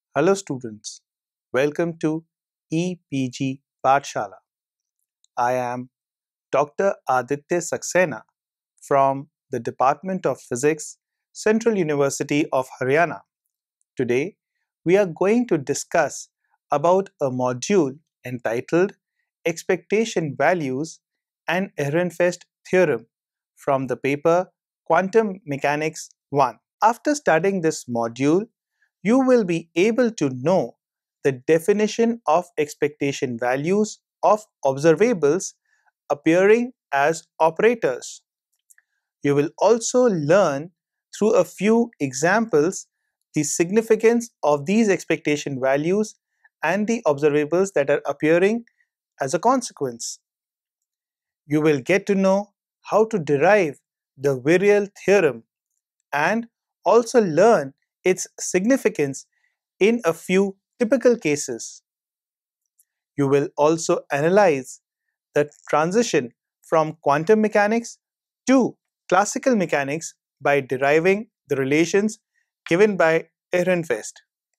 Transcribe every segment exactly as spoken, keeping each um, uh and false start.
Hello students, welcome to E P G Pathshala. I am Doctor Aditya Saxena from the Department of Physics, Central University of Haryana. Today, we are going to discuss about a module entitled Expectation Values and Ehrenfest Theorem from the paper Quantum Mechanics one. After studying this module, you will be able to know the definition of expectation values of observables appearing as operators. You will also learn through a few examples the significance of these expectation values and the observables that are appearing as a consequence. You will get to know how to derive the virial theorem and also learn its significance in a few typical cases. You will also analyze the transition from quantum mechanics to classical mechanics by deriving the relations given by Ehrenfest.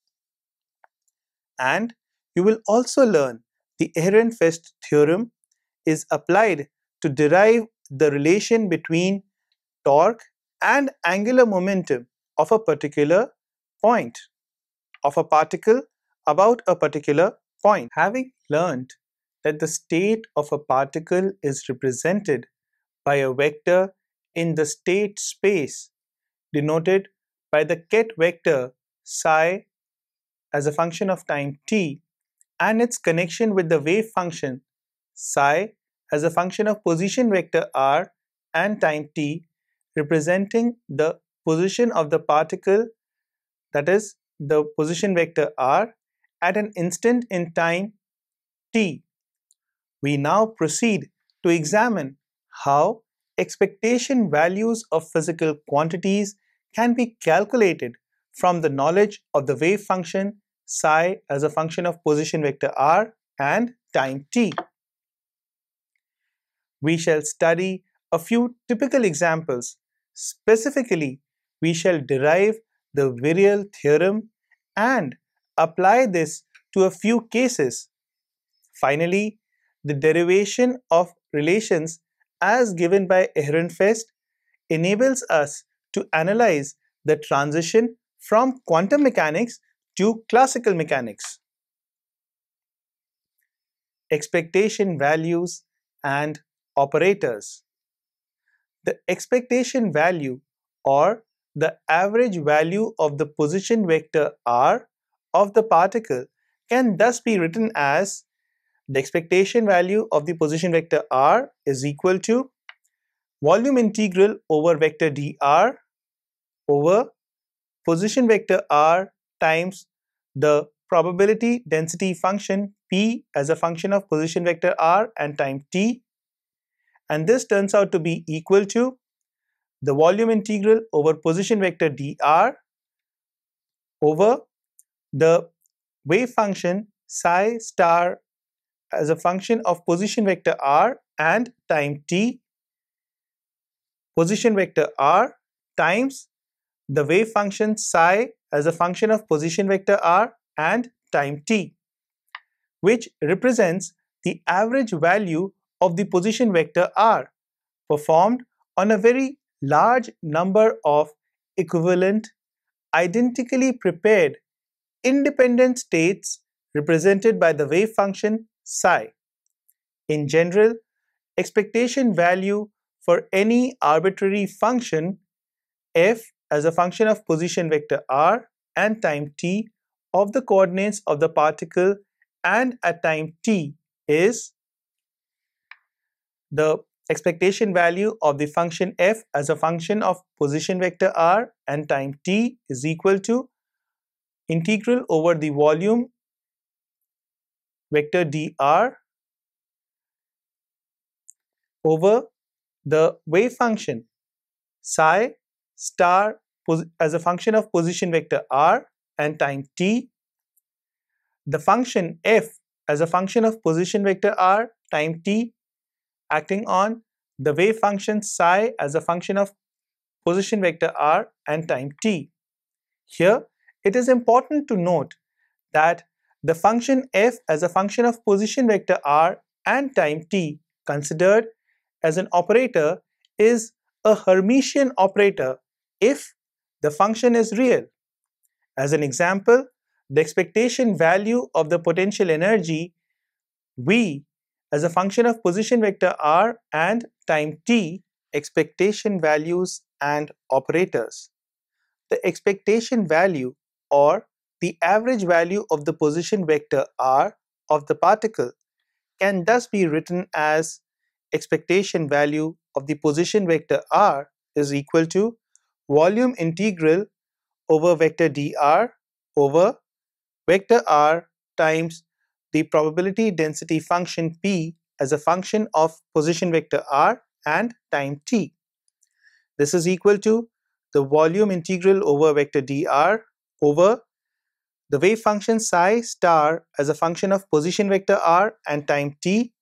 And you will also learn the Ehrenfest theorem is applied to derive the relation between torque and angular momentum of a particular point, of a particle about a particular point. Having learned that the state of a particle is represented by a vector in the state space denoted by the ket vector psi as a function of time t and its connection with the wave function psi as a function of position vector r and time t representing the position of the particle, that is the position vector r, at an instant in time t. We now proceed to examine how expectation values of physical quantities can be calculated from the knowledge of the wave function psi as a function of position vector r and time t. We shall study a few typical examples. Specifically, we shall derive the virial theorem and apply this to a few cases. Finally, the derivation of relations as given by Ehrenfest enables us to analyze the transition from quantum mechanics to classical mechanics. Expectation values and operators. The expectation value or the average value of the position vector r of the particle can thus be written as the expectation value of the position vector r is equal to volume integral over vector dr over position vector r times the probability density function p as a function of position vector r and time t, and this turns out to be equal to the volume integral over position vector dr over the wave function psi star as a function of position vector r and time t, position vector r times the wave function psi as a function of position vector r and time t, which represents the average value of the position vector r performed on a very large number of equivalent, identically prepared, independent states represented by the wave function psi. In general, expectation value for any arbitrary function f as a function of position vector r and time t of the coordinates of the particle and at time t is the expectation value of the function f as a function of position vector r and time t is equal to integral over the volume vector dr over the wave function psi star as a function of position vector r and time t, the function f as a function of position vector r time t acting on the wave function psi as a function of position vector r and time t. Here, it is important to note that the function f as a function of position vector r and time t considered as an operator is a Hermitian operator if the function is real. As an example, the expectation value of the potential energy V as a function of position vector r and time t, expectation values and operators. The expectation value or the average value of the position vector r of the particle can thus be written as expectation value of the position vector r is equal to volume integral over vector dr over vector r times the probability density function p as a function of position vector r and time t. This is equal to the volume integral over vector dr over the wave function psi star as a function of position vector r and time t,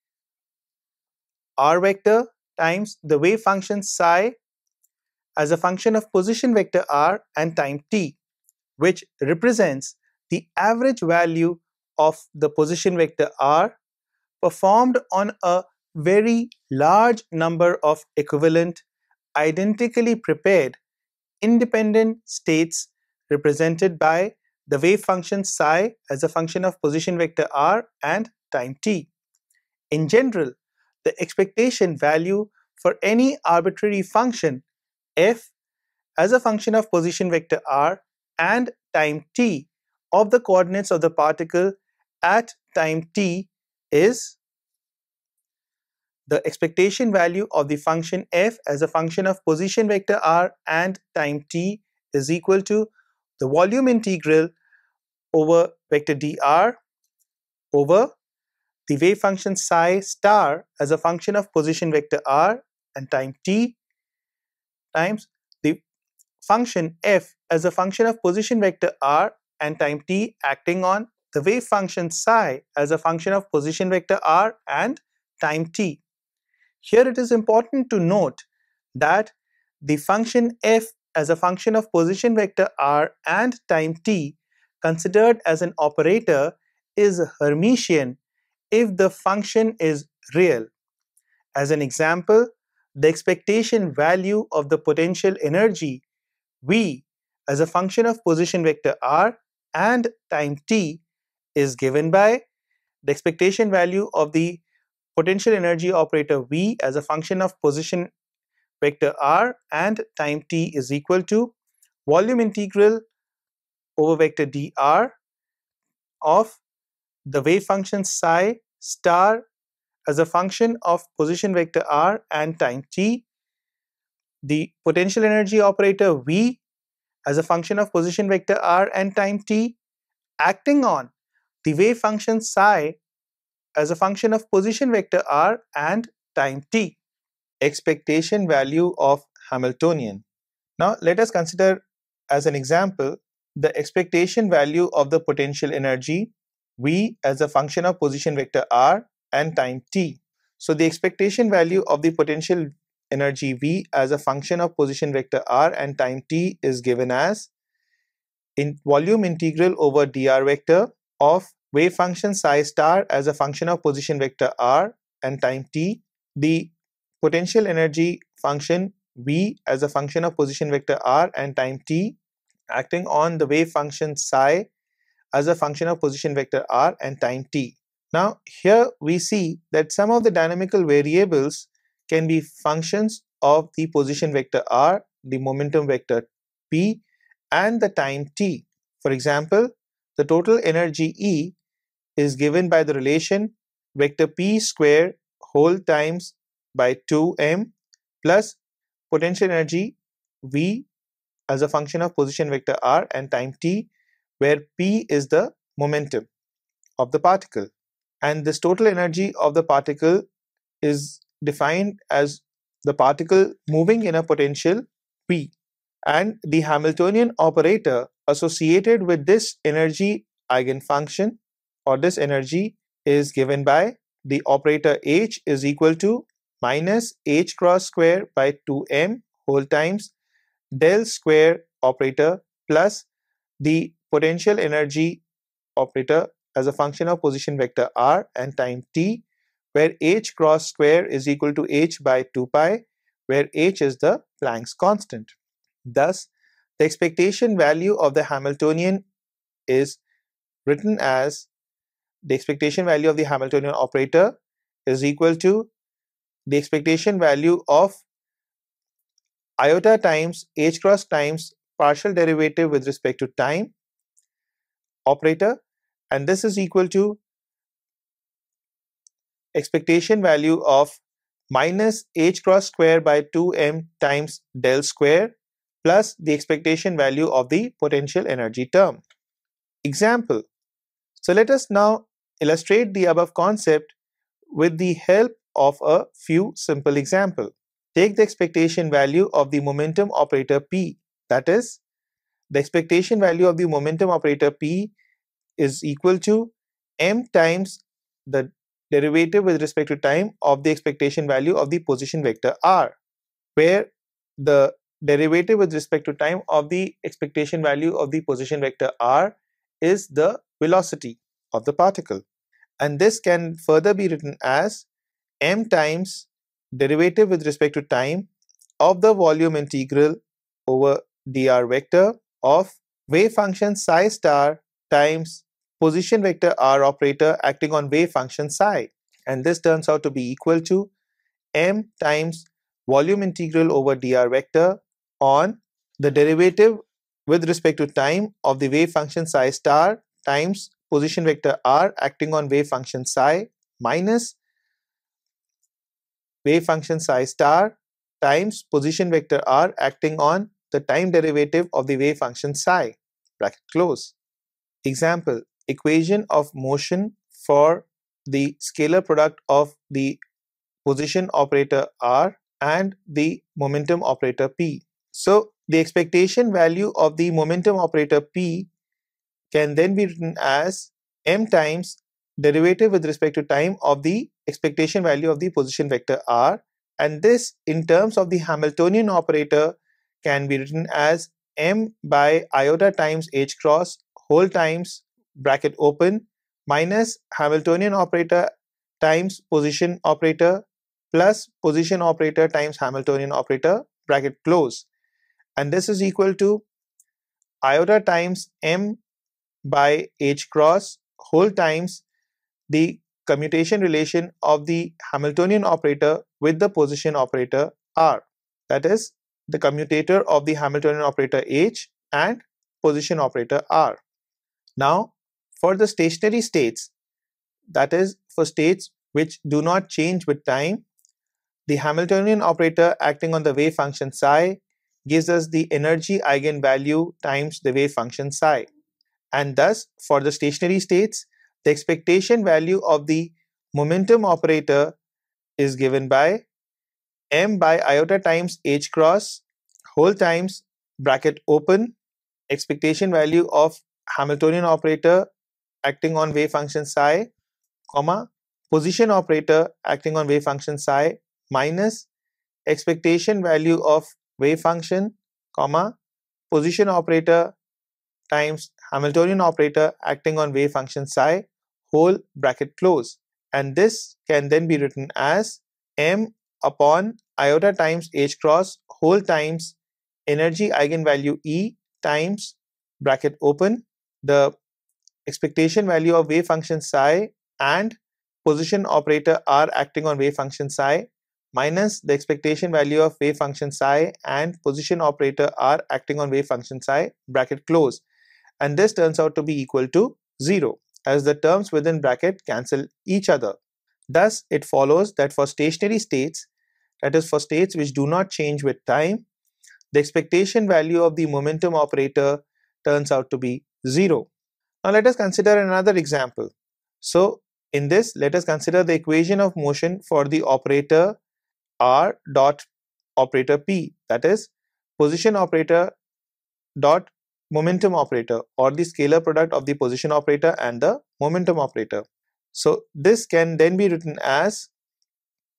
r vector times the wave function psi as a function of position vector r and time t, which represents the average value of the position vector r performed on a very large number of equivalent, identically prepared, independent states represented by the wave function psi as a function of position vector r and time t. In general, the expectation value for any arbitrary function f as a function of position vector r and time t of the coordinates of the particle at time t is the expectation value of the function f as a function of position vector r and time t is equal to the volume integral over vector dr over the wave function psi star as a function of position vector r and time t times the function f as a function of position vector r and time t acting on the wave function psi as a function of position vector r and time t. Here it is important to note that the function f as a function of position vector r and time t considered as an operator is Hermitian if the function is real. As an example, the expectation value of the potential energy V as a function of position vector r and time t is given by the expectation value of the potential energy operator V as a function of position vector r and time t is equal to volume integral over vector dr of the wave function psi star as a function of position vector r and time t, the potential energy operator V as a function of position vector r and time t acting on the wave function psi as a function of position vector r and time t. Expectation value of Hamiltonian. Now let us consider as an example the expectation value of the potential energy V as a function of position vector r and time t. So the expectation value of the potential energy V as a function of position vector r and time t is given as in volume integral over dr vector of wave function psi star as a function of position vector r and time t, the potential energy function V as a function of position vector r and time t acting on the wave function psi as a function of position vector r and time t. Now here we see that some of the dynamical variables can be functions of the position vector r, the momentum vector p, and the time t. For example, the total energy E is given by the relation vector p square whole times by two m plus potential energy V as a function of position vector r and time t, where p is the momentum of the particle. And this total energy of the particle is defined as the particle moving in a potential p. And the Hamiltonian operator associated with this energy eigenfunction or this energy is given by the operator H is equal to minus H cross square by two m whole times del square operator plus the potential energy operator as a function of position vector r and time t, where h cross square is equal to h by two pi, where h is the Planck's constant. Thus, the expectation value of the Hamiltonian is written as the expectation value of the Hamiltonian operator is equal to the expectation value of iota times h cross times partial derivative with respect to time operator, and this is equal to expectation value of minus h cross square by two m times del square plus the expectation value of the potential energy term. Example. So let us now illustrate the above concept with the help of a few simple examples. Take the expectation value of the momentum operator P, that is, the expectation value of the momentum operator P is equal to m times the derivative with respect to time of the expectation value of the position vector r, where the derivative with respect to time of the expectation value of the position vector r is the velocity of the particle. And this can further be written as m times derivative with respect to time of the volume integral over dr vector of wave function psi star times position vector r operator acting on wave function psi, and this turns out to be equal to m times volume integral over dr vector on the derivative with respect to time of the wave function psi star times position vector r acting on wave function psi minus wave function psi star times position vector r acting on the time derivative of the wave function psi, bracket close. Example, equation of motion for the scalar product of the position operator r and the momentum operator p. So the expectation value of the momentum operator p can then be written as m times derivative with respect to time of the expectation value of the position vector r, and this in terms of the Hamiltonian operator can be written as m by iota times h cross whole times bracket open minus Hamiltonian operator times position operator plus position operator times Hamiltonian operator bracket close, and this is equal to iota times m by h cross whole times the commutation relation of the Hamiltonian operator with the position operator r, that is the commutator of the Hamiltonian operator h and position operator r. Now for the stationary states, that is for states which do not change with time, the Hamiltonian operator acting on the wave function psi gives us the energy eigenvalue times the wave function psi. And thus, for the stationary states, the expectation value of the momentum operator is given by m by iota times h cross whole times bracket open expectation value of Hamiltonian operator acting on wave function psi, comma, position operator acting on wave function psi minus expectation value of wave function, comma, position operator times Hamiltonian operator acting on wave function psi whole bracket close, and this can then be written as m upon iota times h cross whole times energy eigenvalue E times bracket open the expectation value of wave function psi and position operator r acting on wave function psi minus the expectation value of wave function psi and position operator r acting on wave function psi bracket close, and this turns out to be equal to zero as the terms within bracket cancel each other. Thus it follows that for stationary states, that is for states which do not change with time, the expectation value of the momentum operator turns out to be zero. Now let us consider another example. So in this, let us consider the equation of motion for the operator r dot operator p, that is position operator dot momentum operator, or the scalar product of the position operator and the momentum operator. So this can then be written as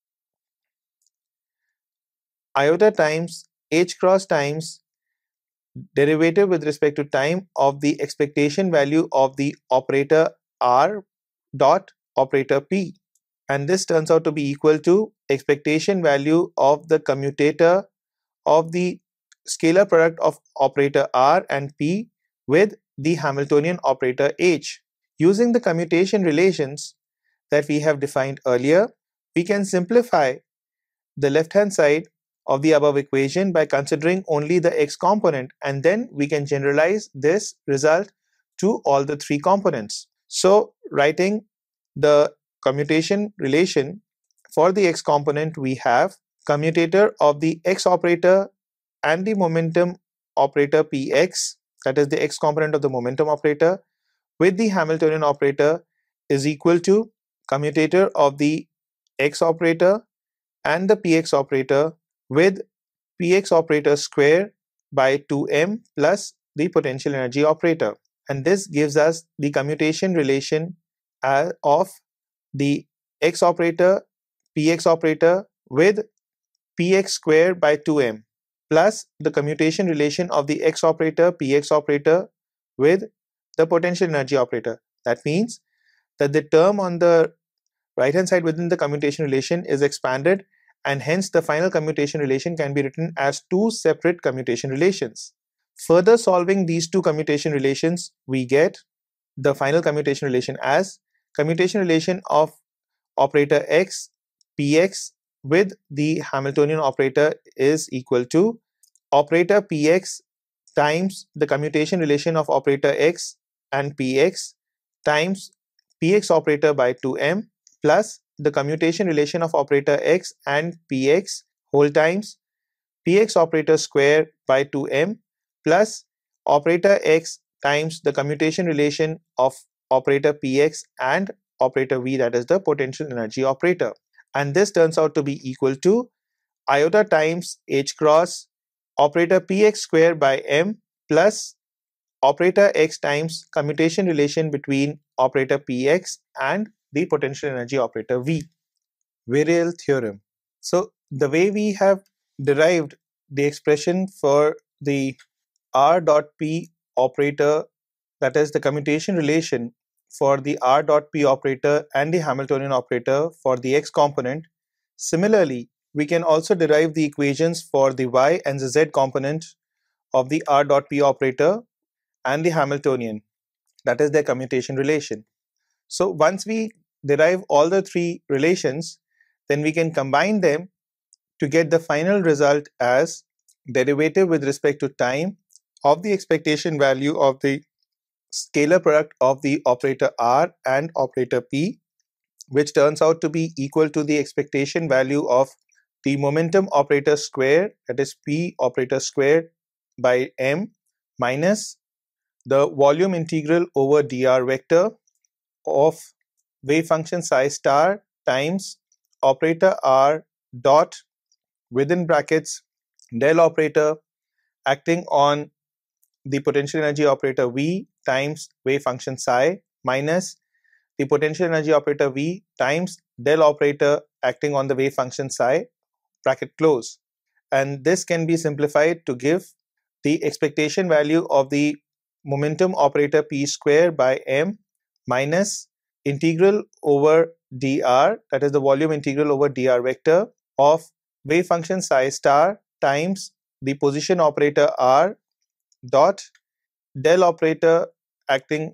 iota times h cross times derivative with respect to time of the expectation value of the operator R dot operator P. And this turns out to be equal to expectation value of the commutator of the scalar product of operator R and P with the Hamiltonian operator H. Using the commutation relations that we have defined earlier, we can simplify the left-hand side of the above equation by considering only the x component, and then we can generalize this result to all the three components. So, writing the commutation relation for the x component, we have commutator of the x operator and the momentum operator Px, that is the x component of the momentum operator, with the Hamiltonian operator is equal to commutator of the x operator and the Px operator with Px operator square by two m plus the potential energy operator. And this gives us the commutation relation of the x operator, Px operator with Px square by two m plus the commutation relation of the x operator, Px operator with the potential energy operator. That means that the term on the right hand side within the commutation relation is expanded, and hence the final commutation relation can be written as two separate commutation relations. Further solving these two commutation relations, we get the final commutation relation as commutation relation of operator x, Px with the Hamiltonian operator is equal to operator Px times the commutation relation of operator x and Px times Px operator by two m plus the commutation relation of operator x and Px whole times Px operator square by two m plus operator x times the commutation relation of operator Px and operator V, that is the potential energy operator. And this turns out to be equal to iota times h cross operator Px square by m plus operator x times commutation relation between operator Px and the potential energy operator V. Virial theorem. So the way we have derived the expression for the R dot P operator, that is the commutation relation for the R dot P operator and the Hamiltonian operator for the x component, similarly we can also derive the equations for the y and the z component of the R dot P operator and the Hamiltonian, that is their commutation relation. So once we derive all the three relations, then we can combine them to get the final result as derivative with respect to time of the expectation value of the scalar product of the operator R and operator P, which turns out to be equal to the expectation value of the momentum operator square, that is P operator square by m, minus the volume integral over dr vector of wave function psi star times operator R dot within brackets del operator acting on the potential energy operator V times wave function psi minus the potential energy operator V times del operator acting on the wave function psi, bracket close. And this can be simplified to give the expectation value of the momentum operator P square by m minus integral over dr, that is the volume integral over dr vector of wave function psi star times the position operator R dot del operator acting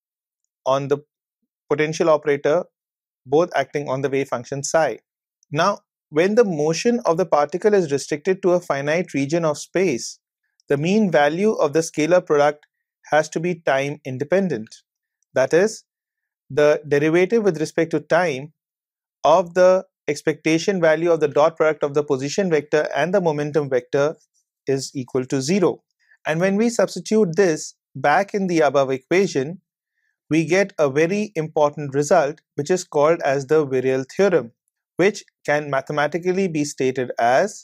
on the potential operator, both acting on the wave function psi. Now, when the motion of the particle is restricted to a finite region of space, the mean value of the scalar product has to be time independent. That is, the derivative with respect to time of the expectation value of the dot product of the position vector and the momentum vector is equal to zero. And when we substitute this back in the above equation, we get a very important result, which is called as the virial theorem, which can mathematically be stated as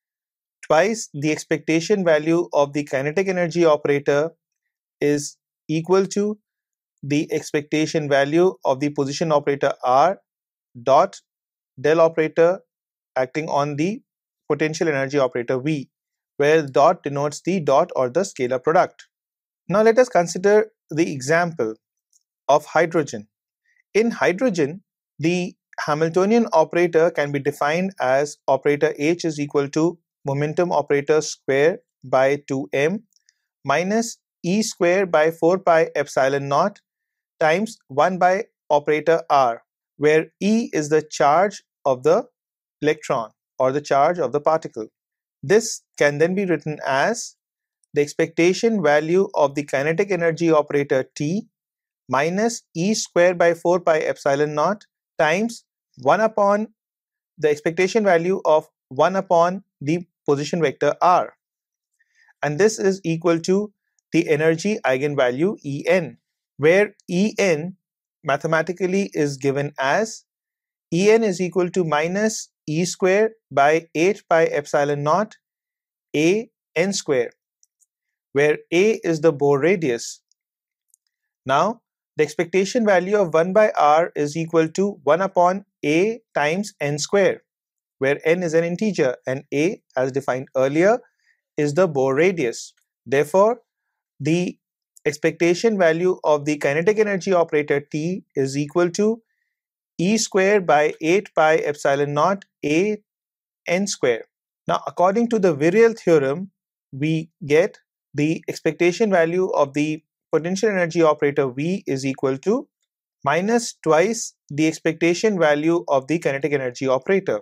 twice the expectation value of the kinetic energy operator is equal to the expectation value of the position operator R dot del operator acting on the potential energy operator V, where the dot denotes the dot or the scalar product. Now let us consider the example of hydrogen. In hydrogen, the Hamiltonian operator can be defined as operator H is equal to momentum operator square by two m minus E square by four pi epsilon naught times one by operator R, where E is the charge of the electron or the charge of the particle. This can then be written as the expectation value of the kinetic energy operator T minus E square by four pi epsilon naught times one upon the expectation value of one upon the position vector R. And this is equal to the energy eigenvalue En, where En mathematically is given as En is equal to minus E square by eight pi epsilon naught A n square, where A is the Bohr radius. Now, the expectation value of one by R is equal to one upon A times n square, where n is an integer and A, as defined earlier, is the Bohr radius. Therefore, the expectation value of the kinetic energy operator T is equal to E square by eight pi epsilon naught A n square. Now, according to the virial theorem, we get the expectation value of the potential energy operator V is equal to minus twice the expectation value of the kinetic energy operator.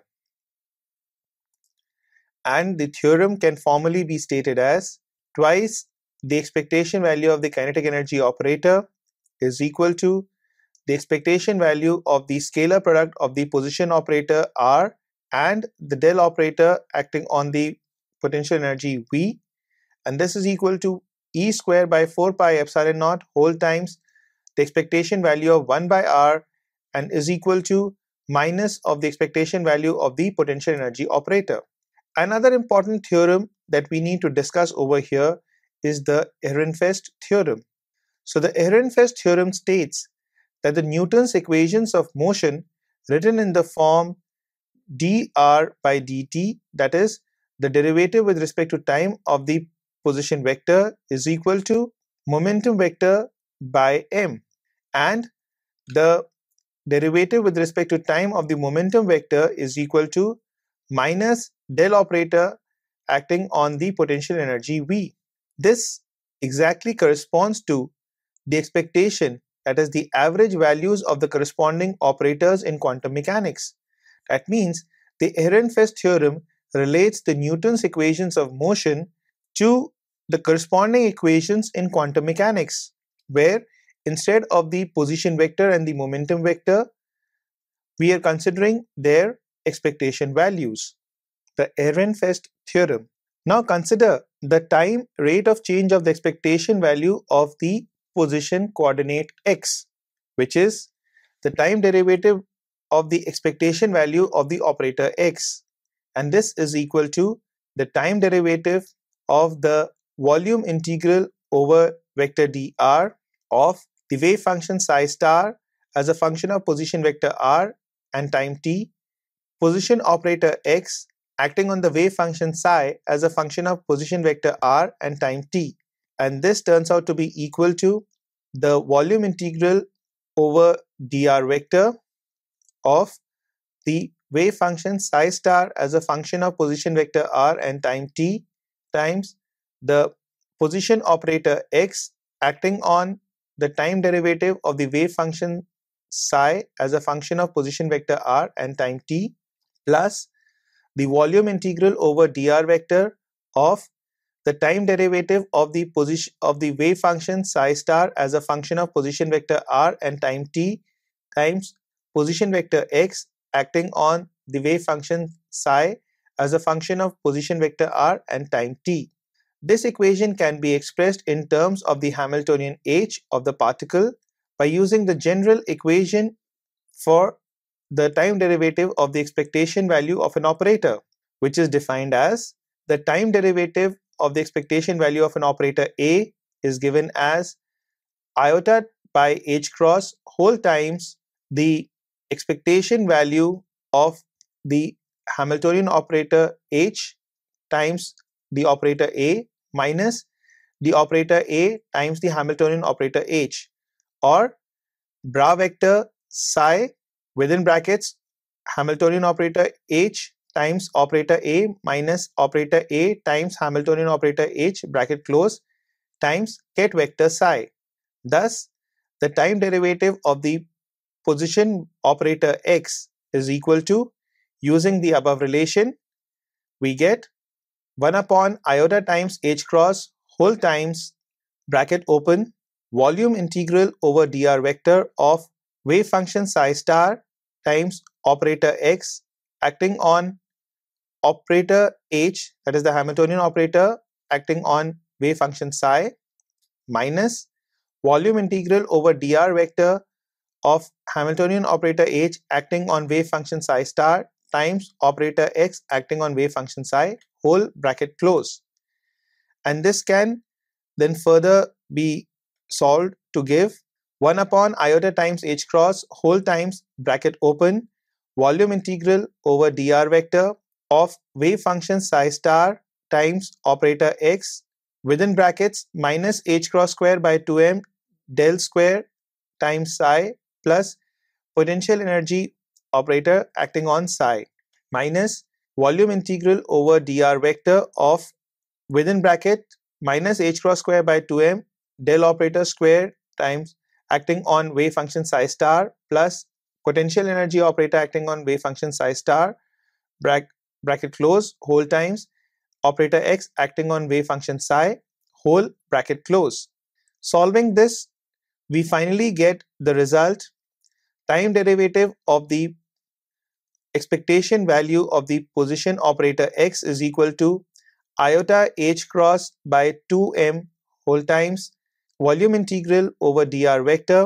And the theorem can formally be stated as twice the expectation value of the kinetic energy operator is equal to the expectation value of the scalar product of the position operator R and the del operator acting on the potential energy V, and this is equal to E square by four pi epsilon naught whole times the expectation value of one by R and is equal to minus of the expectation value of the potential energy operator. Another important theorem that we need to discuss over here is the Ehrenfest theorem. So the Ehrenfest theorem states that the Newton's equations of motion written in the form dr by dt, that is the derivative with respect to time of the position vector, is equal to momentum vector by m, and the derivative with respect to time of the momentum vector is equal to minus del operator acting on the potential energy V. This exactly corresponds to the expectation, that is the average values of the corresponding operators in quantum mechanics. That means the Ehrenfest theorem relates the Newton's equations of motion to the corresponding equations in quantum mechanics, where instead of the position vector and the momentum vector, we are considering their expectation values, the Ehrenfest theorem. Now consider the time rate of change of the expectation value of the position coordinate x, which is the time derivative of the expectation value of the operator x, and this is equal to the time derivative of the volume integral over vector dr of the wave function psi star as a function of position vector r and time t, position operator x acting on the wave function psi as a function of position vector r and time t, and this turns out to be equal to the volume integral over dr vector of the wave function psi star as a function of position vector r and time t times the position operator x acting on the time derivative of the wave function psi as a function of position vector r and time t, plus the volume integral over dr vector of the time derivative of the position of the wave function psi star as a function of position vector r and time t times position vector x acting on the wave function psi as a function of position vector r and time t. This equation can be expressed in terms of the Hamiltonian h of the particle by using the general equation for the time derivative of the expectation value of an operator, which is defined as the time derivative of the expectation value of an operator A is given as iota by h cross whole times the expectation value of the Hamiltonian operator h times the operator A minus the operator A times the Hamiltonian operator H, or bra vector psi within brackets Hamiltonian operator H times operator A minus operator A times Hamiltonian operator H bracket close times ket vector psi. Thus, the time derivative of the position operator x is equal to, using the above relation, we get one upon iota times h cross whole times bracket open volume integral over dr vector of wave function psi star times operator x acting on operator h, that is the Hamiltonian operator acting on wave function psi, minus volume integral over dr vector of Hamiltonian operator h acting on wave function psi star times operator x acting on wave function psi whole bracket close. And this can then further be solved to give one upon iota times h cross whole times bracket open volume integral over dr vector of wave function psi star times operator x within brackets minus h cross square by two m del square times psi plus potential energy operator acting on psi minus volume integral over dr vector of within bracket minus h cross square by two m del operator square times acting on wave function psi star plus potential energy operator acting on wave function psi star bracket, bracket close whole times operator x acting on wave function psi whole bracket close. Solving this, we finally get the result: time derivative of the expectation value of the position operator x is equal to iota h cross by two m whole times volume integral over dr vector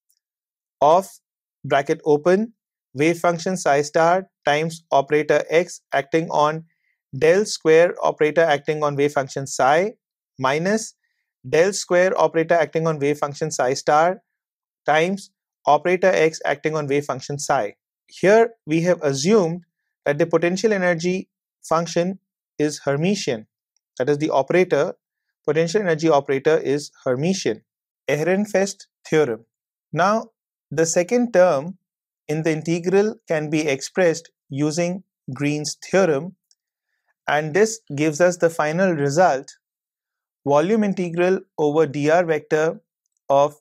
of bracket open wave function psi star times operator x acting on del square operator acting on wave function psi minus del square operator acting on wave function psi star times operator x acting on wave function psi. Here we have assumed that the potential energy function is Hermitian, that is the operator, potential energy operator is Hermitian. Ehrenfest theorem. Now the second term in the integral can be expressed using Green's theorem, and this gives us the final result: volume integral over dr vector of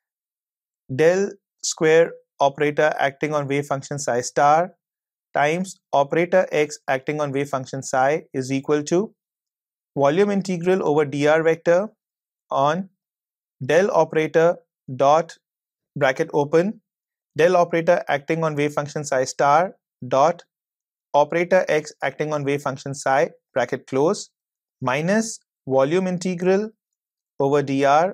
del square operator acting on wave function psi star times operator x acting on wave function psi is equal to volume integral over dr vector on del operator dot bracket open del operator acting on wave function psi star dot operator x acting on wave function psi bracket close minus volume integral over dr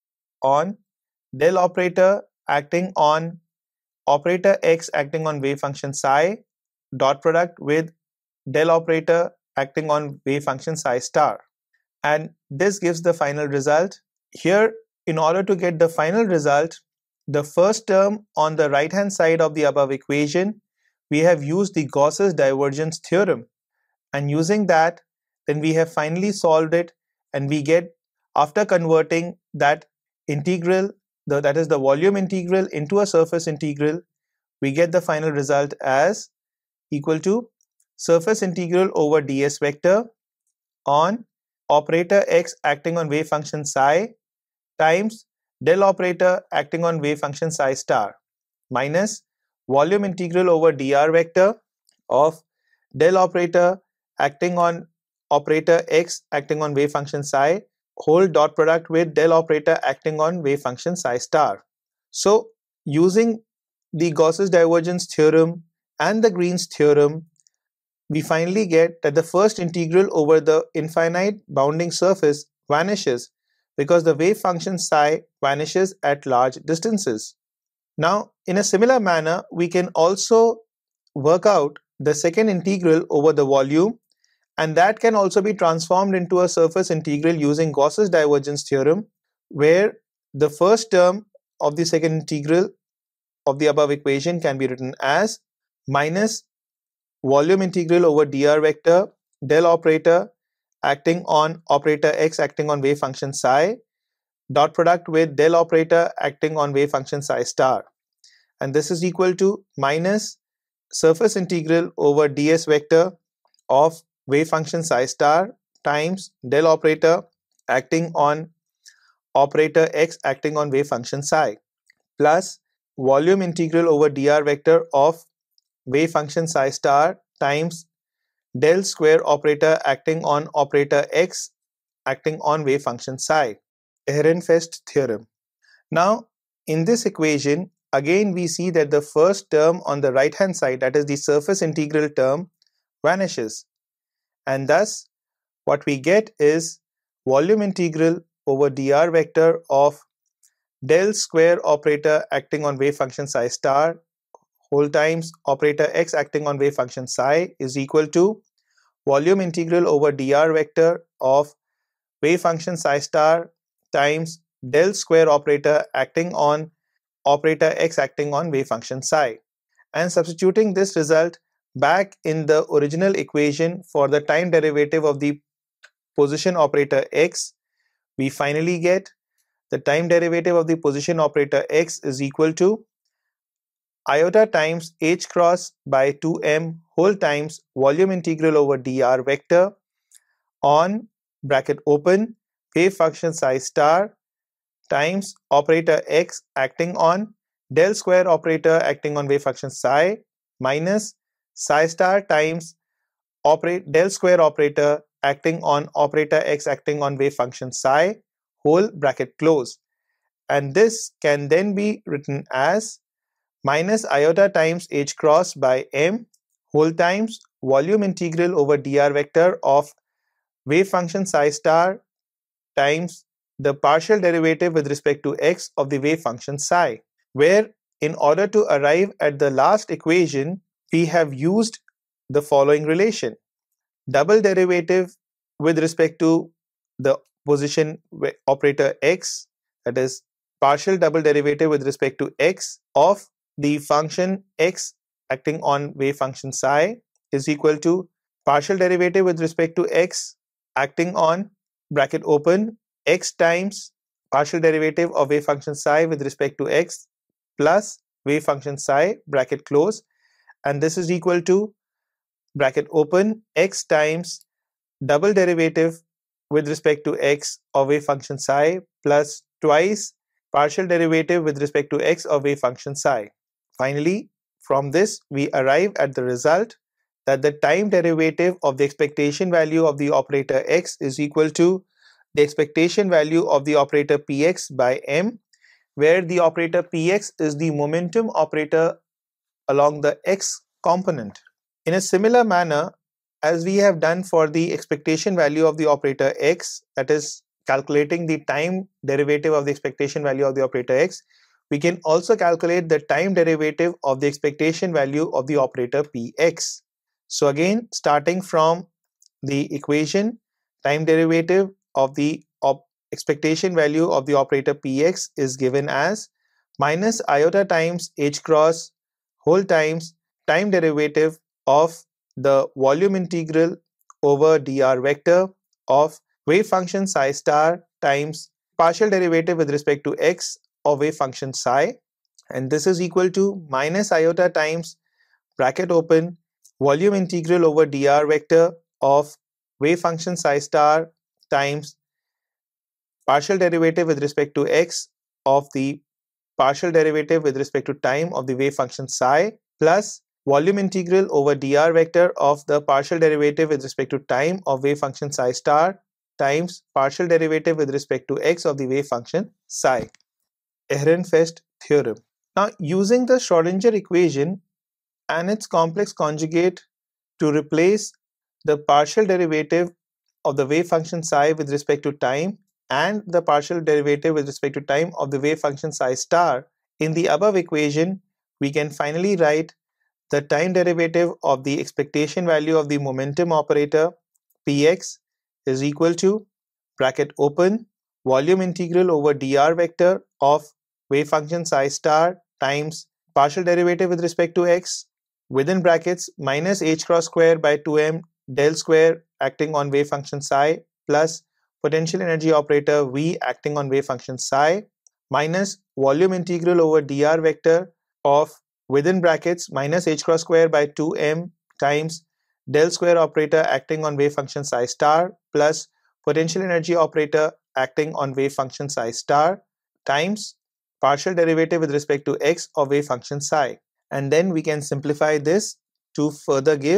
on del operator acting on operator x acting on wave function psi dot product with del operator acting on wave function psi star, and this gives the final result. Here, in order to get the final result, the first term on the right hand side of the above equation, we have used the Gauss's divergence theorem, and using that, then we have finally solved it, and we get, after converting that integral, the, that is the volume integral, into a surface integral, we get the final result as equal to surface integral over ds vector on operator x acting on wave function psi times del operator acting on wave function psi star minus volume integral over dr vector of del operator acting on operator x acting on wave function psi whole dot product with del operator acting on wave function psi star. So using the Gauss's divergence theorem and the Green's theorem, we finally get that the first integral over the infinite bounding surface vanishes because the wave function psi vanishes at large distances. Now, in a similar manner, we can also work out the second integral over the volume, and that can also be transformed into a surface integral using Gauss's divergence theorem, where the first term of the second integral of the above equation can be written as minus volume integral over dr vector del operator acting on operator x acting on wave function psi, dot product with del operator acting on wave function psi star. And this is equal to minus surface integral over ds vector of wave function psi star times del operator acting on operator x acting on wave function psi plus volume integral over dr vector of wave function psi star times del square operator acting on operator x acting on wave function psi. Ehrenfest theorem. Now, in this equation, again we see that the first term on the right hand side, that is the surface integral term, vanishes. And thus, what we get is volume integral over dr vector of del square operator acting on wave function psi star whole times operator x acting on wave function psi is equal to volume integral over dr vector of wave function psi star times del square operator acting on operator x acting on wave function psi. And substituting this result back in the original equation for the time derivative of the position operator x, we finally get the time derivative of the position operator x is equal to iota times h cross by two m whole times volume integral over dr vector on bracket open wave function psi star times operator x acting on del square operator acting on wave function psi minus psi star times operate del square operator acting on operator x acting on wave function psi whole bracket close. And this can then be written as minus iota times h cross by m whole times volume integral over dr vector of wave function psi star times the partial derivative with respect to x of the wave function psi, where in order to arrive at the last equation, we have used the following relation. Double derivative with respect to the position operator x, that is partial double derivative with respect to x of the function x acting on wave function psi is equal to partial derivative with respect to x acting on bracket open x times partial derivative of wave function psi with respect to x plus wave function psi bracket close, and this is equal to bracket open x times double derivative with respect to x of wave function psi plus twice partial derivative with respect to x of wave function psi. Finally, from this we arrive at the result that the time derivative of the expectation value of the operator x is equal to the expectation value of the operator px by m, where the operator px is the momentum operator along the x component. In a similar manner, as we have done for the expectation value of the operator x, that is calculating the time derivative of the expectation value of the operator x, we can also calculate the time derivative of the expectation value of the operator px. So again, starting from the equation, time derivative of the op expectation value of the operator px is given as minus iota times h cross whole times time derivative of the volume integral over dr vector of wave function psi star times partial derivative with respect to x of wave function psi, and this is equal to minus iota times bracket open volume integral over dr vector of wave function psi star times partial derivative with respect to x of the partial derivative with respect to time of the wave function psi plus volume integral over dr vector of the partial derivative with respect to time of wave function psi star times partial derivative with respect to x of the wave function psi. Ehrenfest theorem. Now, using the Schrodinger equation and its complex conjugate to replace the partial derivative of the wave function psi with respect to time and the partial derivative with respect to time of the wave function psi star in the above equation, we can finally write the time derivative of the expectation value of the momentum operator px is equal to bracket open volume integral over dr vector of wave function psi star times partial derivative with respect to x within brackets minus h cross square by two m del square acting on wave function psi plus potential energy operator V acting on wave function psi minus volume integral over dr vector of within brackets minus h cross square by two m times del square operator acting on wave function psi star plus potential energy operator acting on wave function psi star times partial derivative with respect to x of wave function psi. And then we can simplify this to further give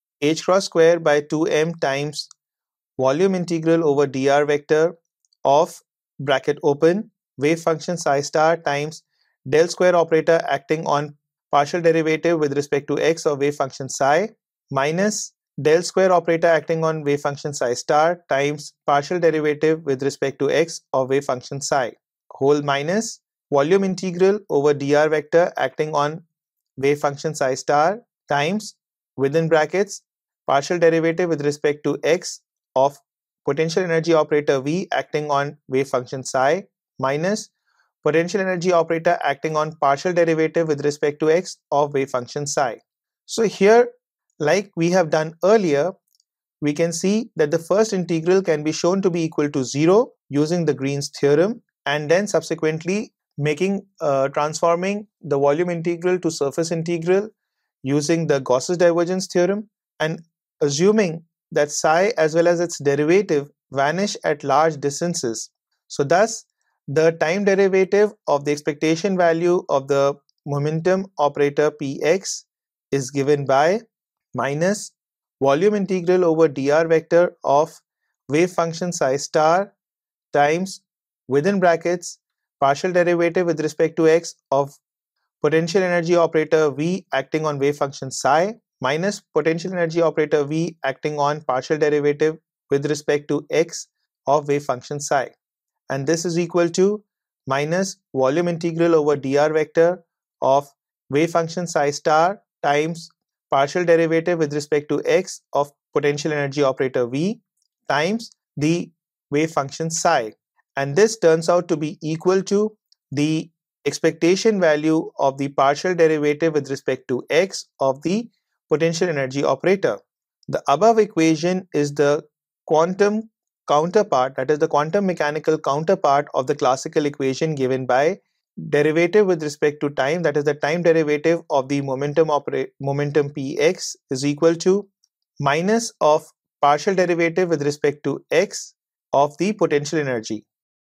h cross square by two m times volume integral over dr vector of bracket open wave function psi star times del square operator acting on partial derivative with respect to x of wave function psi minus del square operator acting on wave function psi star times partial derivative with respect to x of wave function psi whole minus volume integral over dr vector acting on wave function psi star times within brackets partial derivative with respect to x of potential energy operator V acting on wave function psi minus potential energy operator acting on partial derivative with respect to x of wave function psi. So here, like we have done earlier, we can see that the first integral can be shown to be equal to zero using the Green's theorem, and then subsequently making uh, transforming the volume integral to surface integral using the Gauss's divergence theorem, and assuming that psi as well as its derivative vanish at large distances. So thus the time derivative of the expectation value of the momentum operator Px is given by minus volume integral over dr vector of wave function psi star times within brackets partial derivative with respect to x of potential energy operator V acting on wave function psi minus potential energy operator V acting on partial derivative with respect to x of wave function psi, and this is equal to minus volume integral over dr vector of wave function psi star times partial derivative with respect to x of potential energy operator V times the wave function psi, and this turns out to be equal to the expectation value of the partial derivative with respect to x of the potential energy operator. The above equation is the quantum counterpart, that is the quantum mechanical counterpart of the classical equation given by derivative with respect to time, that is the time derivative of the momentum opera momentum Px is equal to minus of partial derivative with respect to x of the potential energy.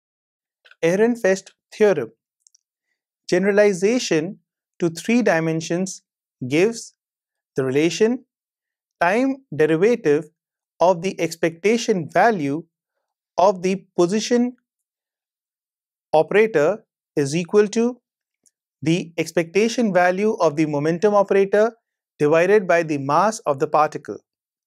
Ehrenfest theorem. Generalization to three dimensions gives the relation time derivative of the expectation value of the position operator is equal to the expectation value of the momentum operator divided by the mass of the particle,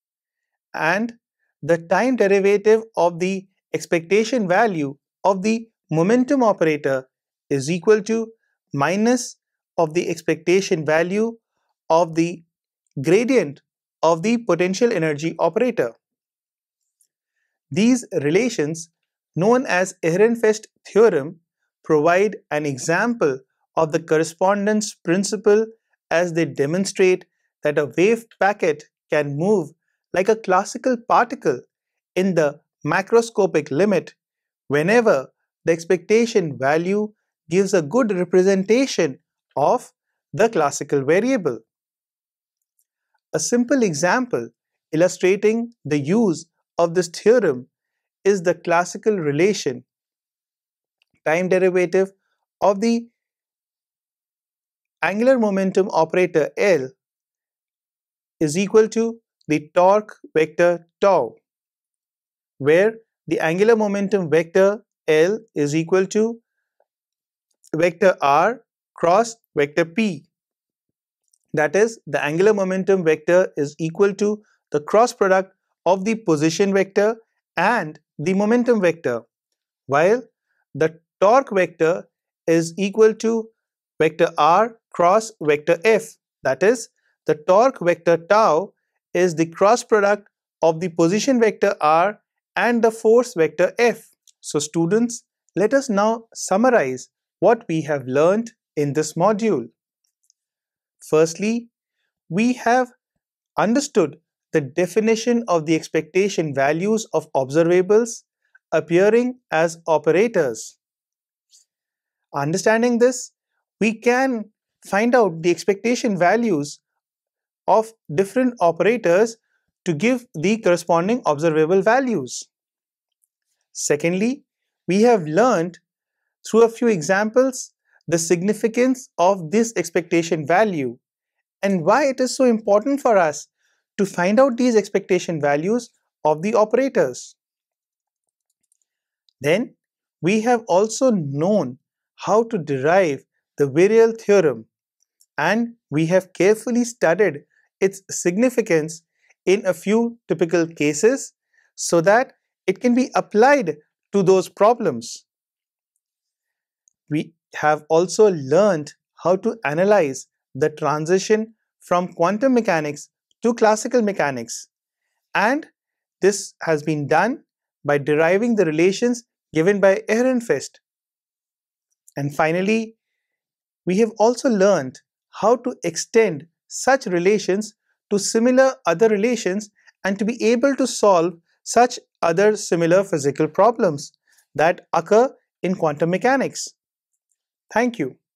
and the time derivative of the expectation value of the momentum operator is equal to minus of the expectation value of the gradient of the potential energy operator. These relations, known as Ehrenfest theorem, provide an example of the correspondence principle as they demonstrate that a wave packet can move like a classical particle in the macroscopic limit whenever the expectation value gives a good representation of the classical variable. A simple example illustrating the use of this theorem is the classical relation time derivative of the angular momentum operator L is equal to the torque vector tau, where the angular momentum vector L is equal to vector r cross vector p. That is, the angular momentum vector is equal to the cross product of the position vector and the momentum vector, while the torque vector is equal to vector r cross vector f. That is, the torque vector tau is the cross product of the position vector r and the force vector f. So students, let us now summarize what we have learned in this module. Firstly, we have understood the definition of the expectation values of observables appearing as operators. Understanding this, we can find out the expectation values of different operators to give the corresponding observable values. Secondly, we have learned through a few examples the significance of this expectation value and why it is so important for us to find out these expectation values of the operators. Then, we have also known how to derive the virial theorem, and we have carefully studied its significance in a few typical cases so that it can be applied to those problems. We have also learned how to analyze the transition from quantum mechanics to classical mechanics, and this has been done by deriving the relations given by Ehrenfest. And finally, we have also learned how to extend such relations to similar other relations and to be able to solve such other similar physical problems that occur in quantum mechanics. Thank you.